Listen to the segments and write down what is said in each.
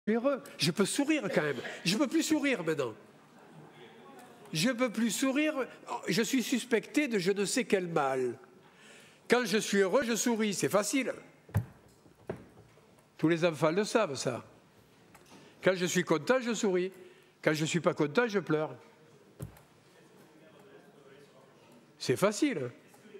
heureux. Je peux sourire quand même. Je ne peux plus sourire maintenant. Je ne peux plus sourire. Je suis suspecté de je ne sais quel mal. Quand je suis heureux, je souris. C'est facile. Tous les enfants le savent, ça. Quand je suis content, je souris. Quand je ne suis pas content, je pleure. C'est facile.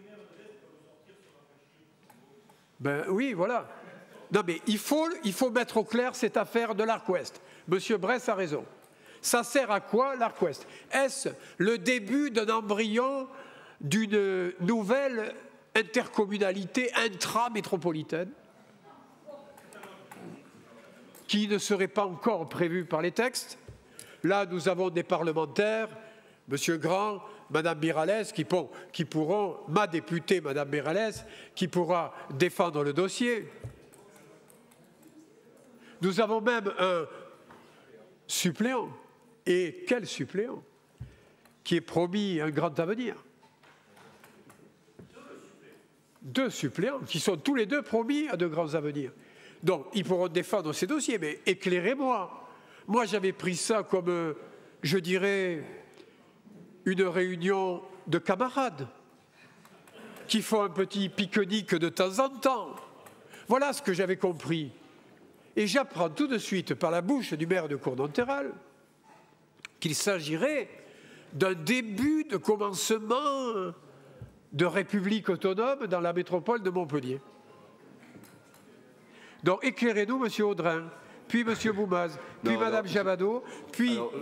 Ben oui, voilà. Non, mais il faut mettre au clair cette affaire de l'Arc Ouest. Monsieur Bress a raison. Ça sert à quoi, l'Arc Ouest? Est-ce le début d'un embryon d'une nouvelle intercommunalité intramétropolitaine qui ne serait pas encore prévue par les textes? Là, nous avons des parlementaires, Monsieur Grand, Madame Miralles, qui pourront, ma députée, Madame Miralles, qui pourra défendre le dossier. Nous avons même un suppléant, et quel suppléant, qui est promis un grand avenir. Deux suppléants, qui sont tous les deux promis à de grands avenirs. Donc, ils pourront défendre ces dossiers, mais éclairez-moi. Moi, j'avais pris ça comme, je dirais, une réunion de camarades qui font un petit pique-nique de temps en temps. Voilà ce que j'avais compris. Et j'apprends tout de suite par la bouche du maire de Cournonterral qu'il s'agirait d'un début de commencement de république autonome dans la métropole de Montpellier. Donc éclairez-nous, Monsieur Audrin, puis Monsieur Boumaz, puis Madame Jabadot, puis...